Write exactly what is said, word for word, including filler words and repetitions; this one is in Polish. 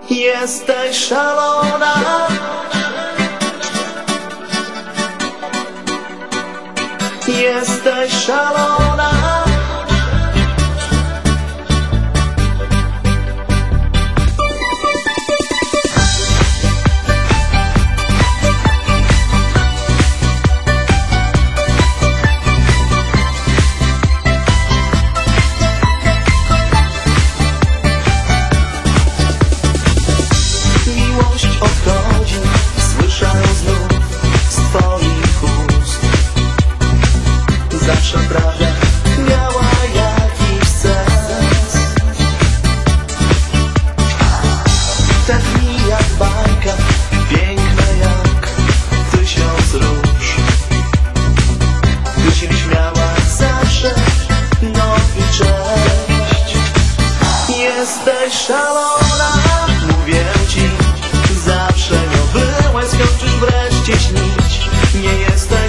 Jesteś szalona. Jesteś szalona. Miłość odchodzi, słyszę znów z twoich ust. Zawsze prawda miała jakiś sens. Te dni jak bajka, piękne jak tysiąc róż. Ty się śmiałaś zawsze, no i cześć. Jesteś szalona, mówię ci. Zawsze no byłaś, skończysz wreszcie śnić. Nie jesteś